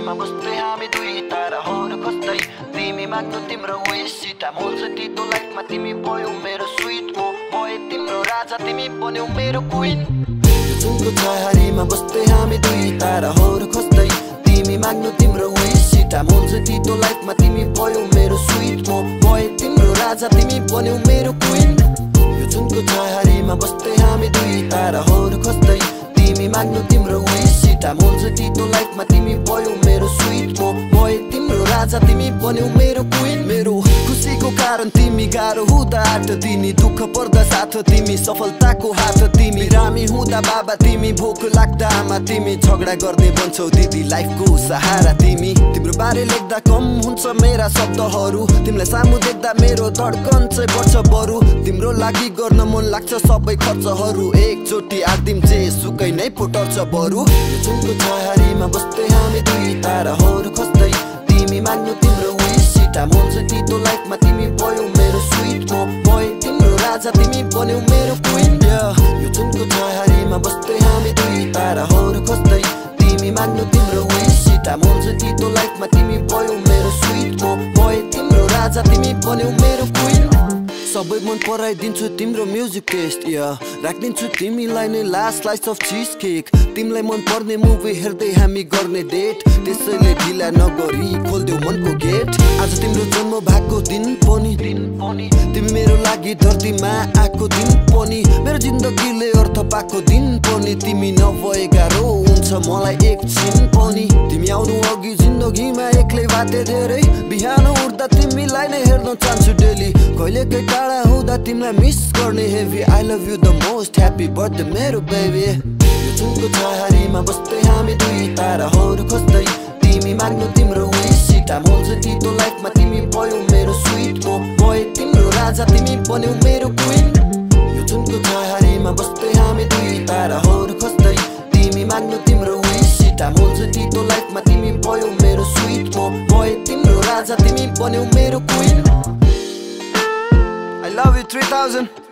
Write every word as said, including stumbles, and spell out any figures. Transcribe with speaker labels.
Speaker 1: छायारीमा बस्दै हामी दुई ताराहरू खोज्दै तिमी माग्नु तिम्रो विश सिटा मोल्छ तितो लाइफमा तिमी भयो मेरो स्वीट मो भए तिम्रो राजा तिमी बन्यौ मेरो क्वीन जुनको छायारीमा बस्दै हामी दुई ताराहरू खोज्दै तिमी माग्नु तिम्रो विश सिटा मोल्छ तितो लाइफमा तिमी भयो मेरो स्वीट मो भए तिम्रो राजा तिमी बन्यौ मेरो क्वीन जुनको छायारीमा बस्दै हामी दुई ताराहरू खोज्दै तिमी माग्नु तिम्रो विश सिटा मोल्छ तितो लाइफमा तिमी भयो मेरो स्वीट मो भए तिम्रो राजा तिमी बन्यौ मेरो क्वीन मेरो खुसीको कारण तिमी गाह्रो हुँदा आठ दिनी दुःख पर्दा साथ तिमी सफलताको हात तिमी रामी हुँदा बाबा तिमी भोक लाग्दा आमा तिमी झगडा गर्ने बन्छौ दिदी लाइफको सहारा तिमी तिम्रो बारे लेख्दा कम हुन्छ मेरा शब्दहरू तिमीलाई सामु देख्दा मेरो धड्कन चाहिँ बढ्छ बरु तिम्रो लागि गर्न मन लाग्छ सबै खर्चहरू एकचोटि आदिम जे सुकै नै पोटर्छ बरु जुनको छायारीमा बस्दै हामी दुई ताराहरू खोज्दै तिमी माग्नु तिम्रो विश सिटा मोल्छ तितो लाइफमा तिमी भयो मेरो स्वीट मो भए तिम्रो राजा तिमी बन्यौ मेरो क्वीन यो जुनको छायारीमा बस्दै हामी दुई ताराहरू खोज्दै तिमी माग्नु तिम्रो विश सिटा मोल्छ तितो लाइफमा तिमी भयो मेरो स्वीट मो भए तिम्रो राजा तिमी बन्यौ मेरो क्वीन सबै मन पराइदिन्छु तिम्रो म्युजिक टेस्ट या राखिदिन्छु तिमीलाई नै last slice of cheese cake तिमीलाई मन पर्ने मुभी हेर्दै हामी गर्ने डेट त्यसैले ढिला नगरी खोल्देऊ मनको गेट आज तिम्रो जन्म भएको दिन पनि दिन पनि तिमी मेरो लागि धरतीमा आएको दिन पनि मेरो जिन्दगीले अर्थ पाएको दिन पनि तिमी नभए गाह्रो हुन्छ मलाई एकछिन पनि तिमी आउनु अघि जिन्दगीमा एक्लै बाटे धेरै बिहान उठ्दा तिमीलाई नै हेर्न चाहन्छु डेली कहिलेकै टाढा हुँदा तिमीलाई मिस गर्ने heavy I love you the most happy birthday मेरो बेबी यो जुनको छायारीमा बस्दै हामी दुई ताराहरू खोज्दै तिमी माग्नु तिम्रो विश सिटा मोल्छ तितो लाइफमा तिमी भयो मेरो स्वीट मो भए तिम्रो राजा तिमी बन्यौ मेरो क्वीन यो जुनको छायारीमा बस्दै हामी दुई ताराहरू खोज्दै तिमी माग्नु तिम्रो विश सिटा मोल्छ तितो लाइफमा तिमी भयो मेरो स्वीट मो भए तिम्रो राजा तिमी बन्यौ मेरो queen I love you three thousand